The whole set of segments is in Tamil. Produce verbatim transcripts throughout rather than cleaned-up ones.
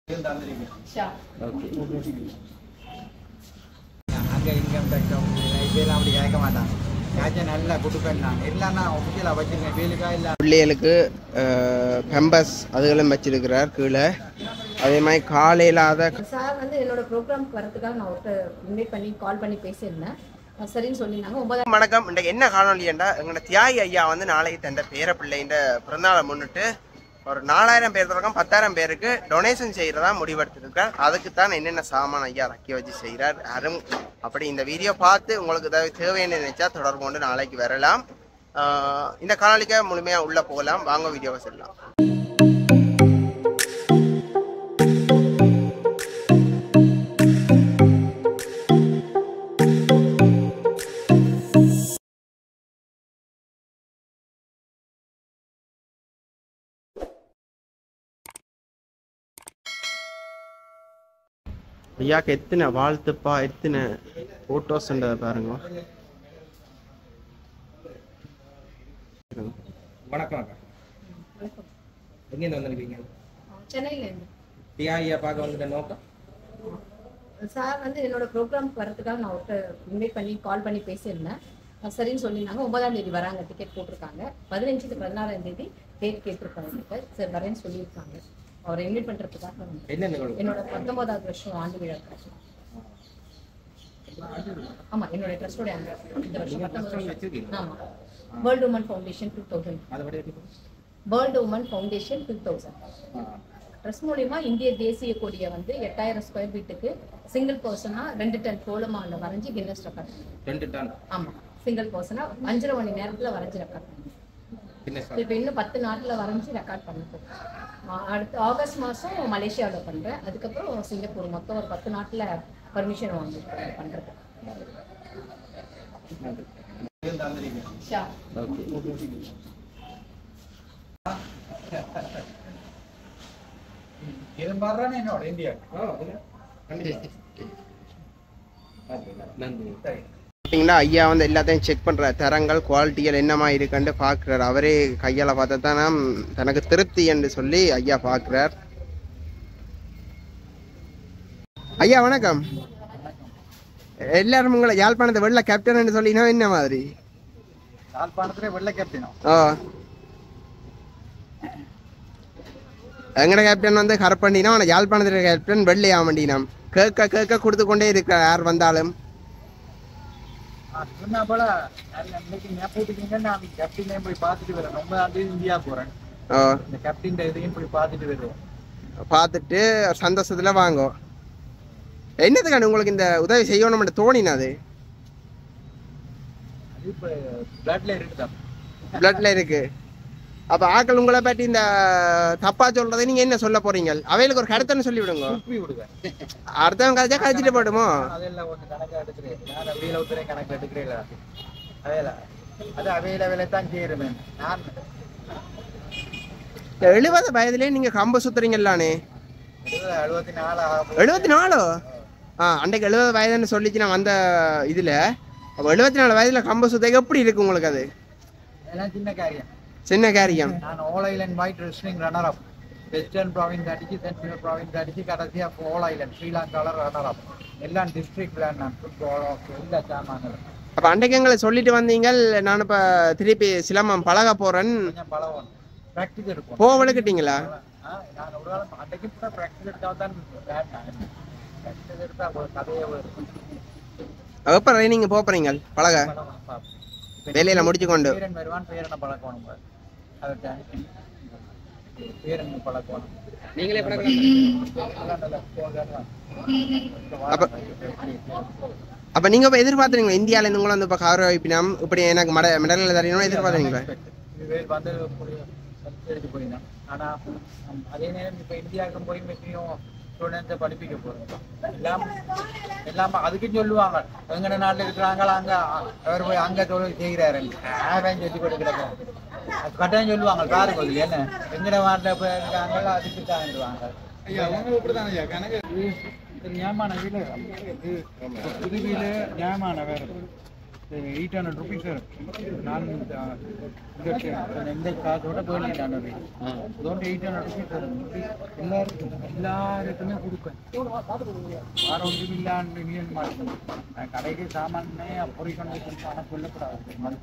அங்கே இன்கம் டேக்ஸ் இதெல்லாம் அப்படி கேட்க மாட்டாங்க. யாச்சும் நல்லா கொடுப்பேன் நான் இல்லைன்னா ஒஃபிஷியலாக வச்சுருக்கேன் வேலுக்கா இல்லை பிள்ளைகளுக்கு பெம்பஸ் அதுகளும் வச்சிருக்கிறார் கீழே. அதே மாதிரி காலையில் அதை சார் வந்து என்னோட ப்ரோக்ராம்க்கு வரதுக்காக நான் ஒருத்த இன்வைட் பண்ணி கால் பண்ணி பேசியிருந்தேன். சரின்னு சொல்லியிருந்தாங்க. ஒன்பதாம் வணக்கம். இன்றைக்கு என்ன காணொலியண்டா எங்களோட தியாகி ஐயா வந்து நாளைக்கு தந்த பேர பிள்ளைன்ற பிறந்தநாளை முன்னிட்டு ஒரு நாலாயிரம் பேர் தொடக்கம் பத்தாயிரம் பேருக்கு டொனேஷன் செய்கிறதா முடிவெடுத்துருக்கார். அதுக்கு தான் என்னென்ன சாமான் ஐயா ரக்கி வச்சு செய்கிறார் யாரும் அப்படி இந்த வீடியோ பார்த்து உங்களுக்கு ஏதாவது தேவைன்னு நினைச்சா தொடர்பு கொண்டு நாளைக்கு வரலாம். இந்த காணொலிக்க முழுமையாக உள்ளே போகலாம். வாங்க வீடியோவை செல்லலாம். ஐயாக்கு எத்தனை வாழ்த்துப்பா, எத்தனை ஃபோட்டோஸ்ன்றதை பாருங்க. வணக்கம் அக்கா. எங்கேருந்து வந்துருக்கீங்க? சென்னையிலேருந்து. தியாகியை பார்க்க வந்துட்ட நோக்கம்? சார் வந்து என்னோட ப்ரோக்ராம்க்கு வரதுக்காக நான் ஒருத்த இன்வைட் பண்ணி கால் பண்ணி பேசியிருந்தேன். சரின்னு சொல்லியிருந்தாங்க. ஒன்பதாம் தேதி வராங்க, டிக்கெட் போட்டிருக்காங்க. பதினஞ்சுக்கு பதினாறாம் தேதி டேட் கேட்டிருக்காங்க. சரி வரேன்னு சொல்லியிருக்காங்க. அவரை இன்வைட் பண்றதுக்காக என்னோட பத்தொன்பதாவது வருஷம் ஆண்டு விழா. ஆமா, என்னோட ட்ரஸ்டோட இந்த வருஷம். ஆமா, world women foundation two thousand world women foundation two thousand trust மூலியமா இந்திய தேசிய கொடியை வந்து எட்டாயிரம் ஸ்கொயர் ஃபீட்டுக்கு சிங்கிள் பர்சனா ரெண்டு டன் கோலமால வரைஞ்சி கின்னஸ் ரெக்கார்ட். ரெண்டு டன்? ஆமா, சிங்கிள் பர்சனா அஞ்சரை மணி நேரத்துல வரைஞ்சி ரெக்கார்ட் பண்ணி இப்போ இன்னும் பத்து நாட்டுல வரைஞ்சி ரெக்கார்ட் பண்ணிட்டு அடுத்த ஆகஸ்ட் மாதம் மலேசியாவில் பண்ணுறேன். அதுக்கப்புறம் சிங்கப்பூர், மொத்தம் ஒரு பத்து நாட்டில் பர்மிஷன் வாங்கி பண்ணுறது. என்னோட இந்தியா பார்த்தீங்கன்னா ஐயா வந்து எல்லாத்தையும் செக் பண்ணுற தரங்கள் குவாலிட்டிகள் என்னமா இருக்குன்னு பார்க்குறாரு. அவரே கையால் பார்த்தா தான் தனக்கு திருப்தி என்று சொல்லி ஐயா பார்க்குறார். ஐயா வணக்கம். எல்லாரும் உங்களை யாழ்ப்பாணத்தை வெள்ள கேப்டன் சொல்லினா என்ன மாதிரி? யாழ்ப்பாணத்துல வெள்ள கேப்டனா? ஓ, எங்கட கேப்டன் வந்து கரப்பண்டினா ஆனால் யாழ்ப்பாணத்தில் கேப்டன் வெள்ளையா வண்டினாம். கேட்க கேட்க கொடுத்து கொண்டே இருக்கிறார் யார் வந்தாலும். சொன்னா போல இன்னைக்கு நான் போட்டுக்கீங்க, நான் கேப்டனையும் போய் பார்த்துட்டு வரேன். ரொம்ப நாள் இந்தியா போறேன். இந்த கேப்டன் இதையும் போய் பார்த்துட்டு வருவேன். பார்த்துட்டு சந்தோஷத்துல வாங்க. என்னதுக்கான உங்களுக்கு இந்த உதவி செய்யணும்னு தோணினது? அது இப்போ பிளட்ல இருக்குதான். பிளட்ல இருக்கு. அப்ப ஆக்கள் உங்களை பற்றி இந்த தப்பா சொல்றதை நீங்க என்ன சொல்ல போறீங்க? அவைகளுக்கு ஒரு கருத்துன்னு சொல்லி விடுங்க. அடுத்தவங்க கதைச்சா கதைச்சிட்டு போடுமோ? அதெல்லாம் ஒன்று கணக்கு எடுக்கிறேன். நான் அவையில ஒருத்தரை கணக்கு எடுக்கிறேன். அவையில அது அவையில வேலை தான் செய்யறேன். நான் எழுபது வயதுலேயே நீங்க கம்பு சுத்துறீங்கல்லானே? எழுபத்தி நாலு எழுபத்தி நாலோ? ஆ, அன்றைக்கு எழுபது வயதுன்னு சொல்லிச்சு நான் வந்த இதுல. அப்போ எழுபத்தி நாலு வயதுல கம்பு சுத்த எப்படி இருக்கு உங்களுக்கு? அது எல்லாம் சின்ன காரியம். சின்ன காரியம். நான் all island wide wrestling runner up. Western province அடிச்சு சென்ட்ரல் ப்ராவின்ஸ் அடிச்சு கடைசியா ஆல் ஐலண்ட் ஸ்ரீலங்கால ரன்னர் அப். எல்லாம் டிஸ்ட்ரிக்ட்ல நான் ஃபுட்பால் எல்லா சாமான்களும். அப்போ அன்றைக்கு எங்களை சொல்லிட்டு வந்தீங்க நான் இப்போ திருப்பி சிலம்பம் பழக போறேன். கொஞ்சம் பழகும் ப்ராக்டிஸ் இருக்கும். போ விளக்கிட்டீங்களா? நான் ஒரு நாள் அன்றைக்கு கூட ப்ராக்டிஸ் எடுத்தால் தான் ப்ராக்டிஸ் எடுத்தா கதையே வரும். எப்போ ட்ரைனிங் போறீங்க பழக? வேலையில முடிச்சு கொண்டு பேரன் வருவான். பேரனை பழக்கணும். அவர்கிட்ட பேரன் பழக்கணும். நீங்களே அப்ப நீங்க இப்ப எதிர்பார்த்துறீங்களா இந்தியால இருந்து உங்களை வந்து இப்ப கௌரவ வைப்பினம் இப்படி எனக்கு மட மெடல் தரணும் எதிர்பார்த்துறீங்களா? வந்து எடுத்து போயிருந்தேன். ஆனா அதே நேரம் இப்ப இந்தியாவுக்கும் போய் எப்படியும் ஸ்டூடெண்ட்ஸை படிப்பிக்க போறோம். எல்லாம் எல்லாம் அதுக்கும் சொல்லுவாங்க எங்கட நாட்டில் இருக்கிறாங்களா அங்க அவர் போய் அங்க தொழில் செய்கிறாரு ஆயிரம் சொல்லி கொடுக்குறாங்க. அது கட்டாயம் சொல்லுவாங்க. பாருங்க என்ன எங்கட நாட்டில் போய் இருக்காங்களோ அதுக்கு தாண்டுவாங்க. நியாயமான வீடு புது வீடு நியாயமான வேறு எயிட் ஹண்ட்ரட் ருபீஸ் நான் இந்த காசோட போயிடலாம் அதோட எயிட் ஹண்ட்ரட் ருபீஸ் எல்லாருக்கும் எல்லாருக்குமே கொடுப்பேன் ஆரோக்கியம் இல்லான்னு மீன் மாட்டேன் நான் கடைக்கு சாமானே பொறி கொண்டு ஆனால் சொல்லக்கூடாது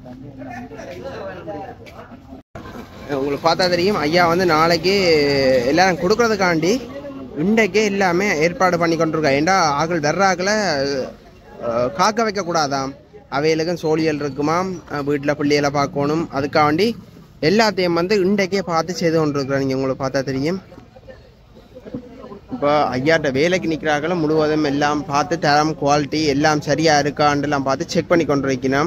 உங்களுக்கு பார்த்தா தெரியும் ஐயா வந்து நாளைக்கு எல்லாரும் கொடுக்கறதுக்காண்டி இன்றைக்கே எல்லாமே ஏற்பாடு பண்ணி கொண்டிருக்கா. ஏண்டா ஆக்கள் வெற ஆக்களை காக்க வைக்கக்கூடாதாம், அவைகளுக்கும் சோழியல் இருக்குமாம், வீட்டில் பிள்ளைகளை பார்க்கணும், அதுக்காண்டி எல்லாத்தையும் வந்து இன்றைக்கே பார்த்து செய்து கொண்டிருக்கிறேன். நீங்கள் உங்களுக்கு பார்த்தா தெரியும். இப்போ ஐயாட்ட வேலைக்கு நிற்கிறார்களும் முழுவதும் எல்லாம் பார்த்து தரம் குவாலிட்டி எல்லாம் சரியாக இருக்கான்றெல்லாம் பார்த்து செக் பண்ணி கொண்டு வைக்கணும்.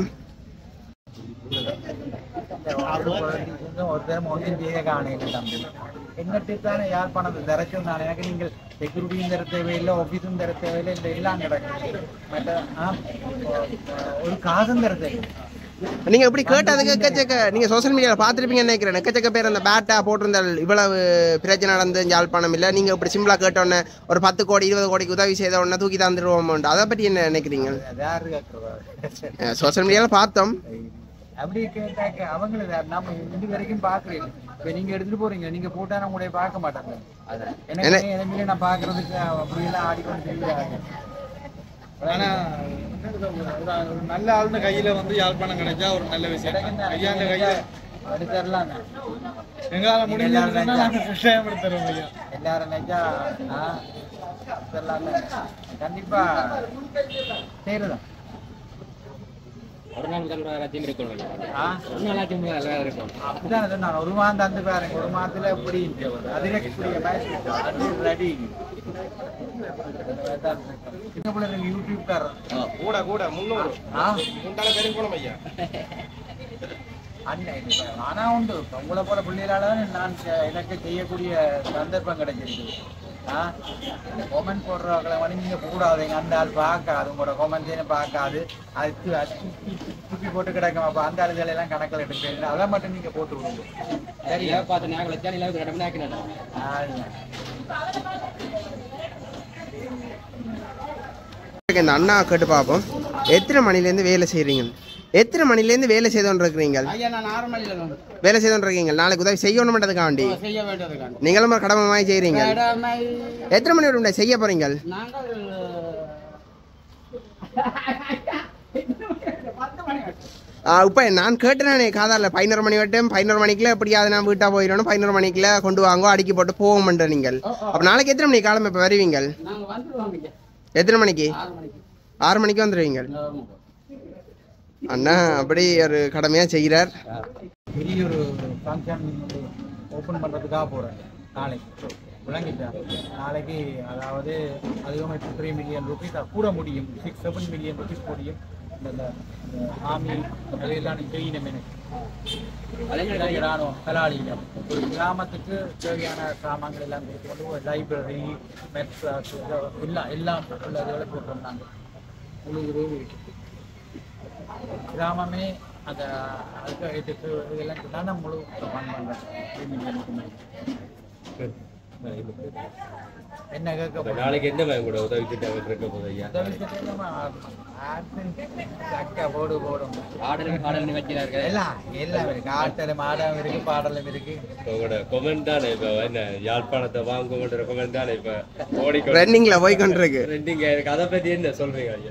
ஒரு தரம் ஒன்றும் செய்ய காணையில் தம்பி எங்கிட்ட தானே யாழ்ப்பாணத்தை திறக்கும் நான் எனக்கு நீங்கள் செக்யூரிட்டியும் தர தேவையில்லை, ஆஃபீஸும் தர தேவையில்லை, இல்லை எல்லாம் கிடக்கு மற்ற ஒரு காசும் தர தேவை. நீங்க எப்படி கேட்டதுக்கு எக்கச்சக்க நீங்க சோசியல் மீடியாவில் பார்த்துருப்பீங்கன்னு நினைக்கிறேன். எக்கச்சக்க பேர் அந்த பேட்டா போட்டிருந்தால் இவ்வளவு பிரச்சனை நடந்து யாழ்ப்பாணம் இல்லை, நீங்க இப்படி சிம்பிளா கேட்டோன்னே ஒரு பத்து கோடி இருபது கோடிக்கு உதவி செய்த உடனே தூக்கி தந்துருவோம். அதை பற்றி என்ன நினைக்கிறீங்க? சோசியல் மீடியாவில் பார்த்தோம். அப்படி கேட்டாக்க அவங்களுக்கு நம்ம இது வரைக்கும் பாக்குறீங்க. இப்ப நீங்க எடுத்துட்டு போறீங்க, நீங்க போட்டா நான் உடைய பார்க்க மாட்டாங்க. எனக்கு எனக்கு நான் பாக்குறதுக்கு அப்படியெல்லாம் ஆடிக்கொண்டு தெரியாது. ஆனா நல்ல ஆளுந்த கையில வந்து யாழ்ப்பாணம் கிடைச்சா ஒரு நல்ல விஷயம். ஐயா இந்த கையில எடுத்துடலாம், எங்களால முடிஞ்ச எடுத்துருவோம். ஐயா எல்லாரும் நினைச்சா கண்டிப்பா செய்யறதான். ஒரு நாள் ராஜ்யம் இருக்கும், அப்படிதான் சொன்னாங்க. ஒரு மாதம் தந்து பாருங்க, ஒரு மாதத்துல எப்படி அதுல ரெடி யூடியூப்காரர் கூட கூட முன்னூறு ஆனா உண்டு. உங்களை போல பிள்ளைகளால நான் எனக்கு செய்யக்கூடிய சந்தர்ப்பம் கிடைச்சிருக்கு. கொமெண்ட் போடுறவங்களை வந்து நீங்க கூடாதுங்க, அந்த ஆள் பார்க்காது, உங்களோட கொமெண்ட்ஸே பார்க்காது, அது தூக்கி போட்டு கிடக்கும். அப்ப அந்த ஆளுகளை எல்லாம் கணக்கில் எடுக்க அதை மட்டும் நீங்க போட்டு விடுங்க. சரியா பார்த்து இந்த அண்ணா கேட்டு பார்ப்போம். எத்தனை மணிலேருந்து வேலை செய்கிறீங்க? எத்தனை மணிலேருந்து வேலை செய்தோன்னு இருக்கிறீங்க? வேலை செய்தோன்னு இருக்கீங்க. நாளைக்கு உதவி செய்யணும்ன்றதுக்காண்டி நீங்களும் ஒரு கடமை மாதிரி செய்கிறீங்க. எத்தனை மணி வரை செய்ய போறீங்க? இப்போ நான் கேட்டேனே காதாரில் பதினோரு மணி வட்டும் பதினோரு மணிக்குள்ள எப்படியாவது நான் வீட்டாக போயிடணும், பதினோரு மணிக்குள்ள கொண்டு வாங்க அடிக்கி போட்டு போவோம்ன்ற நீங்கள். அப்போ நாளைக்கு எத்தனை மணிக்கு காலம்பு இப்போ வருவீங்க? எத்தனை மணிக்கு? ஆறு மணிக்கு வந்துடுவீங்க. அண்ணா அப்படி ஒரு கடமையாக செய்கிறார். பெரிய ஒரு ஃபங்க்ஷன் ஓப்பன் பண்ணுறதுக்காக போகிறேன் நாளைக்கு. விளங்கிட்டா நாளைக்கு அதாவது அதிகமாக இப்போ த்ரீ மில்லியன் ருபீஸ் கூட முடியும், சிக்ஸ் செவன் மில்லியன் ருபீஸ் முடியும். இந்த ஆமி அதையெல்லாம் செய்யணும். எனக்கு ராணுவம் கலாளியில் ஒரு கிராமத்துக்கு தேவையான சாமான்கள் எல்லாம் கொடுத்து ஒரு லைப்ரரி மெட்ஸ் எல்லாம் எல்லாம் உள்ளதை போட்டிருந்தாங்க. முழு கிராமமே அந்த அதுக்கு இதெல்லாம் சொன்னா முழு பண் பண்ணுறேன். என்ன கேட்க நாளைக்கு என்ன கூட உதவி திட்டம் இருக்க போது? உதவி திட்டம் போடு போடும் ஆடலும் பாடலும் வச்சிருக்காரு. எல்லாம் எல்லாம் இருக்கு, ஆட்டலும் ஆடலும் இருக்கு, பாடலும் இருக்கு. உங்களோட கொமெண்ட் தானே இப்போ என்ன யாழ்ப்பாணத்தை வாங்குற கொமெண்ட் தானே இப்போ ஓடி ரன்னிங்ல போய் கொண்டிருக்கு. ரன்னிங் இருக்கு. அதை பத்தி என்ன சொல்றீங்க ஐயா?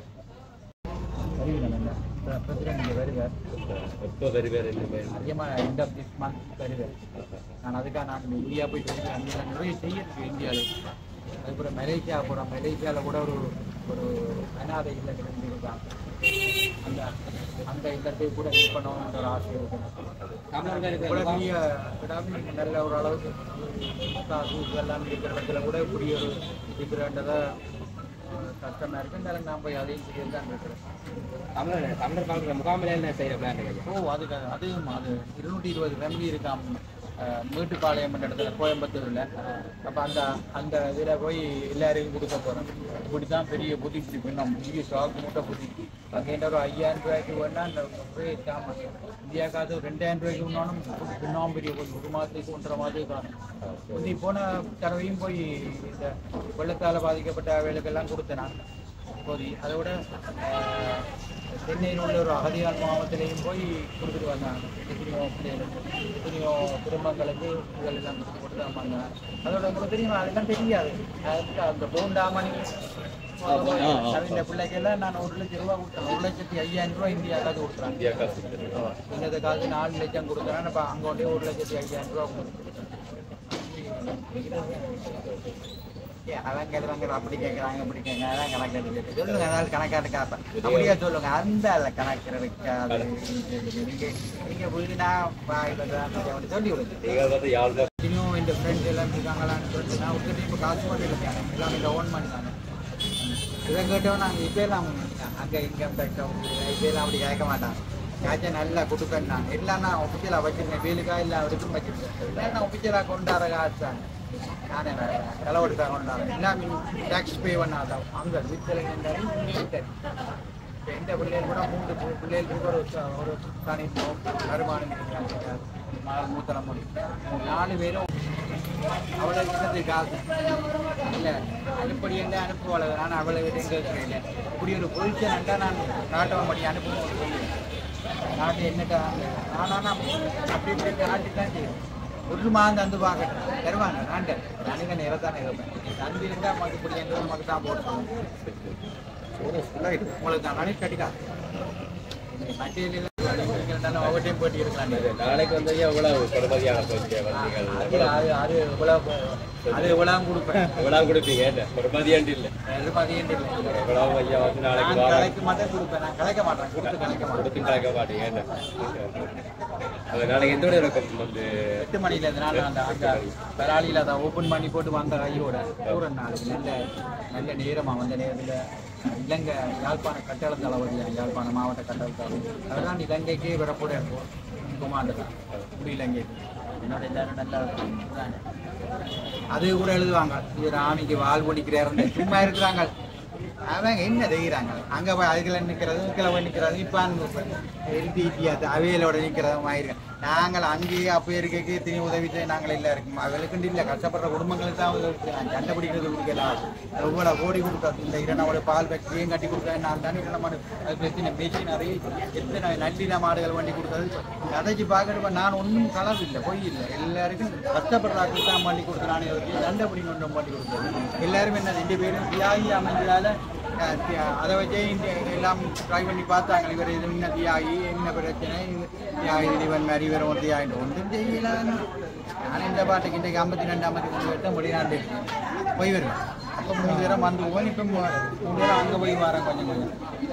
வருவார் எப்போ வருவார்? அதிகமாக எண்ட் ஆஃப் திஸ் மந்த் வருவார். நான் அதுக்காக நான் இந்தியா போயிட்டு வந்து நிறைய செய்யிருக்கு இந்தியாவில். அதுக்கப்புறம் மலேசியா போகிறோம். மலேசியாவில் கூட ஒரு ஒரு அனாதை இல்லத்தில் இருக்காங்க. அந்த அந்த இல்லத்தை கூட ஹெல்ப் பண்ணணுன்ற ஒரு ஆசை இருக்குது. கூட பெரிய விடாமல் நல்ல ஒரு அளவுக்கு எல்லாம் இருக்கிற இடத்துல கூட இப்படி ஒரு இருக்கிறன்றதை கஷ்டமாக இருக்குது. இருந்தாலும் நான் போய் அதையும் செய்ய தான் இருக்கிறேன். தமிழர் தமிழர் காலத்தில் முகாமில் என்ன செய்கிற பிளான்? ஓ அதுக்கு அதுவும் அது இருநூற்றி இருபது ஃபேமிலி இருக்காம் மேட்டுப்பாளையம் என்ற இடத்துல கோயம்புத்தூரில். அப்போ அந்த அந்த இதில் போய் எல்லாரையும் கொடுக்க போகிறோம். இப்படி தான் பெரிய புத்தி பிடிப்பு. நம்ம பெரிய ஸ்டாக் மூட்டை புத்தி அங்கேன்ற ஒரு ஐயாயிரம் ரூபாய்க்கு வேணால் அந்த ஒரே சாமான் இந்தியா காசு ஒரு ரெண்டாயிரம் ரூபாய்க்கு ஒன்றாலும் இன்னும் பெரிய போய் ஒரு மாதத்துக்கு ஒன்றரை மாதத்துக்கு காணும். முந்தி போன தடவையும் போய் இந்த வெள்ளத்தால் பாதிக்கப்பட்ட வேலைக்கெல்லாம் கொடுத்தேன். நான் பொதி அதோட சென்னையில் உள்ள ஒரு அகதியார் மாவட்டத்திலையும் போய் கொடுத்துட்டு வந்தாங்க. எத்தனையோ பிள்ளைகளுக்கு எத்தனையோ குடும்பங்களுக்கு இதுகள் எல்லாம் கொடுத்து கொடுத்து தான் வந்தாங்க. அதோட உங்களுக்கு தெரியுமா அதெல்லாம் தெரியாது. அதுக்கு அந்த போண்டாமணி இந்த பிள்ளைக்கெல்லாம் நான் ஒரு லட்சம் ரூபா கொடுத்தேன். ஒரு லட்சத்தி ஐயாயிரம் ரூபா இந்தியா காசு கொடுத்துறாங்க. இந்த காசு நாலு லட்சம் கொடுக்குறேன். இப்போ அங்கே ஒன்றே ஒரு லட்சத்தி ஐயாயிரம் ரூபா கொடுத்துருக்கேன். அதான் கேட்குறாங்க அப்படி கேட்குறாங்க அப்படி கேட்குறாங்க அதான் கணக்கு எடுத்து சொல்லுங்க. அதாவது கணக்காட்டு காப்பேன் அப்படியே சொல்லுங்க. அந்த அதில் கணக்கு இருக்காது. நீங்கள் நீங்கள் புரியுதுன்னா சொல்லி விடுங்க. இன்னும் இந்த ஃப்ரெண்ட்ஸ் எல்லாம் இருக்காங்களான்னு சொல்லிட்டு நான் விட்டுட்டு இப்போ காசு மட்டும் இருக்காங்க. எல்லாம் இந்த ஓன் பண்ணிட்டாங்க. இதை கேட்டோம் நாங்கள் இப்போ எல்லாம் அங்கே இன்கம் டேக்ஸ் இப்போ எல்லாம் அப்படி கேட்க மாட்டாங்க. காய்ச்சா நல்லா கொடுப்பேன். நான் எல்லாம் நான் ஒஃபிஷியலாக வச்சுருக்கேன். வேலுக்கா இல்லை அவருக்கும் வச்சுருக்கேன். எல்லாம் நான் ஒஃபிஷியலாக கொண்டாடுற காசாங்க. நானே செலவெடுத்தான் கொண்டாடுறேன். எல்லாமே டேக்ஸ் பே பண்ணாதான் அங்கே வித்தலைங்க. இப்போ எந்த பிள்ளைகள் கூட மூன்று பிள்ளைகளுக்கு ஒரு ஒரு தனி வருமானம் மகள் மூத்தலை முடியும். நாலு பேரும் அவ்வளோ விஷயத்துக்கு காசு இல்லை அனுப்படி என்ன அனுப்புவாள். நான் அவ்வளோ விதையும் கேட்குறேன். இல்லை இப்படி ஒரு பொசிஷன் நான் நாட்டம் படி அனுப்புவோம். நாட்டு என்னட்டா நானா அப்படி இப்படி நாட்டு தான் செய்யும். ஒரு மாதம் தந்து பார்க்கட்டேன் தருவாங்க. நான்ட்டு நானுங்க நேரத்தானே இருப்பேன். தந்து இருந்தால் மக்கு பிடி என்ற மக்கு தான் போட்டு உங்களுக்கு தான் நானே கட்டிக்கா ஒவ்வொரு போட்டி இருக்கலாம். நாளைக்கு வந்து எவ்வளவு பெருமதியாக அது அது எவ்வளவு அது எவ்வளவு கொடுப்பேன். எவ்வளவு கொடுப்பீங்க பெருமதியாண்டு இல்லை பெருமதியாண்டு இல்லை எவ்வளவு ஐயா வந்து நாளைக்கு கலைக்க மாட்டேன் கொடுப்பேன். நான் கலைக்க மாட்டேன். கொடுத்து கலைக்க மாட்டேன். கொடுத்து கலைக்க மாட்டீங்க. அது நாளைக்கு எந்த இருக்கும் வந்து எட்டு மணில இருந்து நாள் அந்த அந்த பெராளியில் அதை ஓப்பன் பண்ணி போட்டு வந்த கையோட ஒரு நாளைக்கு நல்ல நல்ல நேரமாக வந்த நேரத்தில் இலங்கை யாழ்ப்பாண கட்டள தளபதி யாழ்ப்பாண மாவட்ட கட்டள தளபதி அதுதான் இலங்கைக்கே வரப்போட இருக்கும் குமாண்டர் இப்படி இலங்கைக்கு என்னோட எல்லாரும் நல்லா அது கூட எழுதுவாங்க. இது ராமிக்கு வாழ் ஒழிக்கிறாரு சும்மா இருக்கிறாங்க. அவங்க என்ன செய்கிறாங்க அங்கே போய் அதுக்குள்ள நிற்கிறது இதுக்குள்ள போய் நிற்கிறது இப்போ எல்டிடிஆர் அவையிலோட நிற்கிறதும் ஆயிருக்கேன். நாங்கள் அங்கேயே அப்போ இருக்க எத்தனை உதவி செய்ய நாங்கள் இல்லை இருக்கும். அவளுக்குண்டு இல்லை கஷ்டப்படுற குடும்பங்களுக்கு தான் உதவி கண்டுபிடிக்கிறது கொடுக்கலாம். எவ்வளோ கோடி கொடுக்காது. இந்த இரண்டாவோட பால் ஃபேக்ட்ரியும் கட்டி கொடுத்தேன். நான் தானே இரண்டு மாடு அது எத்தனை மிஷினரி எத்தனை நல்லின மாடுகள் வண்டி கொடுத்தது கதைச்சு பார்க்கறப்ப நான் ஒன்றும் களவு இல்லை பொய் இல்லை. எல்லாருக்கும் கஷ்டப்படுறாக்கள் தான் பண்ணி கொடுத்து நானே தண்டபடி கொண்டும் பண்ணி கொடுத்தது. எல்லாருமே என்ன ரெண்டு பேரும் தியாகி அமைஞ்சதால் அதை வச்சே இந்த எல்லாம் ட்ரை பண்ணி பார்த்தாங்க. இவர் இது என்ன தியாகி என்ன பிரச்சனை தியாகி இவன் மாதிரி இவர் ஒரு தியாகிட்டு ஒன்றும் செய்யலாம். நான் இந்த பாட்டுக்கு இன்றைக்கு ஐம்பத்தி ரெண்டு ஐம்பத்தி மூணு வருஷம் முடியாண்டு போய் வருவேன். அப்போ மூணு பேரும் வந்து போய் இப்போ மூணு பேரும் அங்கே போய் வரேன் கொஞ்சம் கொஞ்சம்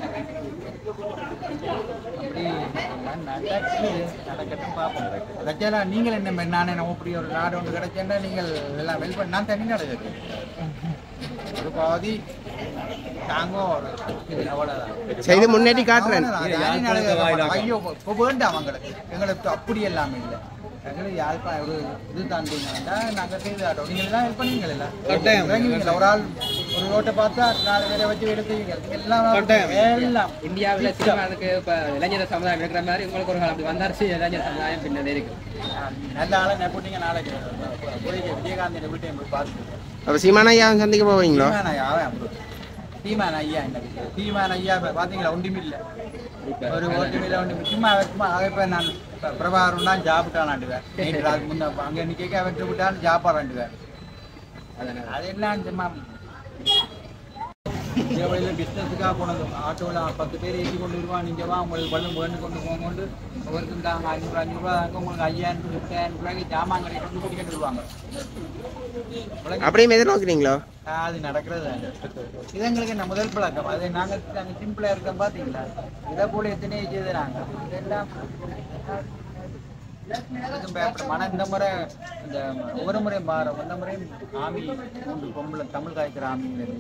அப்படி நடக்கு நடக்கட்டும் பார்ப்போம். கிடைச்சாலும் நீங்கள் என்ன நானே நம்ம இப்படி ஒரு நாடு ஒன்று கிடைச்சேன்னா நீங்கள் எல்லாம் வெல் பண்ணி நான் தனி நாடு ஒரு பாதி தாங்கோ செய்து முன்னேறி காட்டுறேன். ஐயோ இப்போ வேண்டாம் அவங்களுக்கு எங்களுக்கு அப்படி எல்லாமே இல்லை. எங்களுக்கு யாழ்ப்பாணம் ஒரு இது தாண்டிங்கன்னா நாங்கள் செய்து காட்டோம். நீங்கள் எல்லாம் ஹெல்ப் பண்ணுவீங்க எல்லாம் இறங்குவீங்களா ஒரு ஆள் ஒரு ரோட்டை பார்த்தா நாலு பேரை வச்சு எடுத்துவீங்க எல்லாம் எல்லாம் இந்தியாவில் அதுக்கு இப்போ இளைஞர் சமுதாயம் இருக்கிற மாதிரி உங்களுக்கு ஒரு காலம் அப்படி வந்தாச்சு இளைஞர் சமுதாயம் பின்னாடி இருக்கு. நல்ல ஆளை நெப்பட்டிங்க நாளைக்கு போய் விஜயகாந்த் வீட்டையும் போய் பார்த்துட்டு அப்போ சீமானா ஐயா சந்திக்க போவீங்களோ? சீமான் ஐயா என்ன சீமான் ஐயா பார்த்தீங்களா ஒன்றுமே இல்லை. ஒரு ஓட்டுமையில ஒன்று சும்மா சும்மா அதை இப்போ நான் பிரபாகரம் தான் ஜாப்பிட்டான் ஆண்டுவேன். நேற்று அதுக்கு முன்னே அங்கே நிற்க வெற்றி விட்டாலும் ஜாப்பாக ஆண்டுவேன். அது எல்லாம் சும்மா வழியில் பிஸ்னஸுக்காக போனது. ஆட்டோவில் பத்து பேர் ஏற்றி கொண்டு வருவான். நீங்கள் வா உங்களுக்கு பள்ளம் வேண்டு கொண்டு போங்கொண்டு ஒவ்வொருத்தரும் தாங்க ஐநூறு அஞ்சூறுரூவா தாங்க உங்களுக்கு ஐயாயிரம் எட்டாயிரம் ரூபாய்க்கு ஜாமான் கடை கொண்டு கூட்டிகிட்டு வருவாங்க. அப்படியே எதிர்நோக்குறீங்களோ? அது நடக்கிறது இது எங்களுக்கு என்ன முதல் பழக்கம். அது நாங்கள் நாங்கள் சிம்பிளாக இருக்கோம் பார்த்தீங்களா. இதை போல எத்தனையோ செய்து நாங்கள் இதெல்லாம் மன இந்த முறை இந்த ஒவ்வொரு முறை மாறும். இந்த முறையும் ஆமி மூன்று பொம்பளை தமிழ் காய்க்கிற ஆமிங்கிறது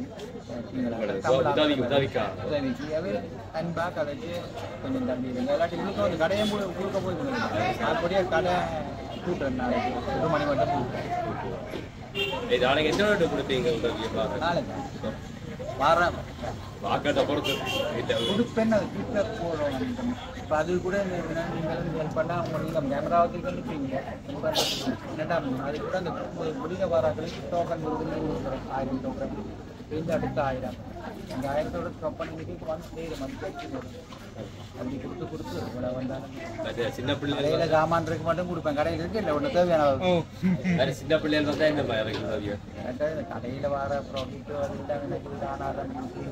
உதவிக்கு அன்பா கதைச்சு கொஞ்சம் தம்பி எல்லாத்தையும் இழுக்க வந்து கடையை மூட கொடுக்க போய் அப்படியே கடை கூட்டுறேன். நாளைக்கு ஒரு மணி மட்டும் நாளைக்கு எத்தனை கொடுப்பீங்க நாளைக்கு வரேன் கொடுப்பேன். அது வீட்டில் போடுறோம். இப்போ அது கூட நீங்களும் ஹெல்ப் பண்ணால் அவங்க நீங்கள் கேமரா வச்சுட்டு வந்துருப்பீங்க. என்னடா அது கூட அந்த முடிந்த வாராக்களுக்கு டோக்கன் கொடுக்குறேன். ஆயிரம் டோக்கன் இந்த அடுத்த ஆயிரம் அந்த ஆயிரத்தோட கம்பெனி இன்னைக்கு வந்து சேரும் மதிப்பு அப்படி கொடுத்து கொடுத்து இவ்வளவு வந்தாலும் சின்ன பிள்ளை கடையில சாமான் இருக்கு மட்டும் கொடுப்பேன் கடையில் இருக்கு இல்லை ஒன்று தேவையான சின்ன பிள்ளைகள் வந்தா இந்த மாதிரி உதவியோ கடையில் வர ப்ராஃபிட் அது இல்லாமல் எனக்கு தானாக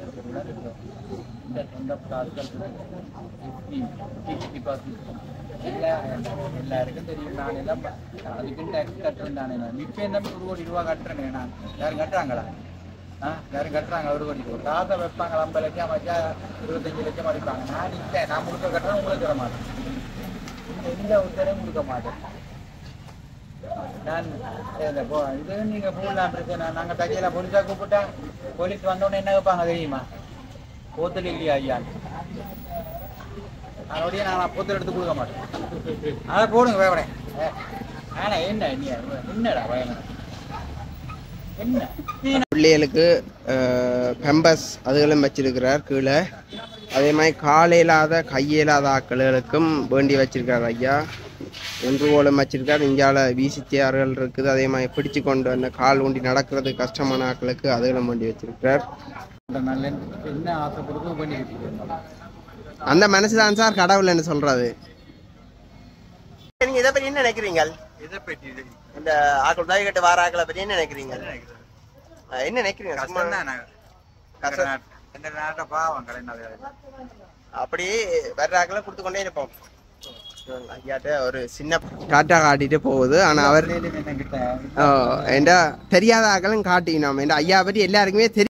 இந்த சொந்த ஆட்கள் ஃபிஃப்டி பர்சன்ட் இல்லை எல்லாருக்கும் தெரியும் நான் எல்லாம் அதுக்குன்னு டேக்ஸ் கட்டுறேன் நானே நான் இப்போ என்ன ஒரு கோடி ரூபா கட்டுறேன் நான் யாரும் கட்டுறாங்களா ஆ யாரும் கட்டுறாங்க ஒரு கோடி ரூபா காசை வைப்பாங்க ஐம்பது லட்சம் வச்சா இருபத்தஞ்சு லட்சம் அடிப்பாங்க நான் இல்லை நான் முழுக்க கட்டுறேன் உங்களுக்கு தர மாட்டேன் எந்த ஒருத்தரையும் கொடுக்க மாட்டேன் நான் இந்த போ இது நீங்கள் போடலாம் பிரச்சனை நாங்கள் தையல போலீஸாக கூப்பிட்டா போலீஸ் வந்தோடனே என்ன வைப்பாங்க தெரியுமா போத்தல் இல்லையா ஐயா அதோடய நான் போத்தல் எடுத்து கொடுக்க மாட்டேன் அதை போடுங்க பயப்பட ஆனா என்ன என்னடா பயம் என்ன பிள்ளைகளுக்கு பெம்பஸ் அதுகளும் வச்சிருக்கிறார் கீழே. அதே மாதிரி காலையில்லாத கையில்லாத ஆக்களுக்கும் வேண்டி வச்சிருக்கார் ஐயா. ஒன்று போலும் வச்சிருக்கார். இங்கால வீசித்தியார்கள் இருக்குது. அதே மாதிரி பிடிச்சு கொண்டு அந்த கால் ஊண்டி நடக்கிறது கஷ்டமான ஆக்களுக்கு அதுகளும் வேண்டி வச்சிருக்கிறார். என்ன ஆசைப்படுறதும் பண்ணி அந்த மனசுதான் சார் கடவுள் என்ன சொல்றது. நீங்க இதை பத்தி என்ன நினைக்கிறீங்க? இதை பற்றி இந்த ஆக்கள் உதவி கட்டு வார ஆக்களை பத்தி என்ன நினைக்கிறீங்க? என்ன நினைக்கிறீங்க? அப்படி வர்ற ஆக்களை கொடுத்து கொண்டே இருப்போம். ஐயாட்ட ஒரு சின்ன டாட்டா காட்டிட்டு போகுது. ஆனா அவர் தெரியாத ஆக்களும் காட்டினோம். ஐயா பற்றி எல்லாருக்குமே தெரியும்.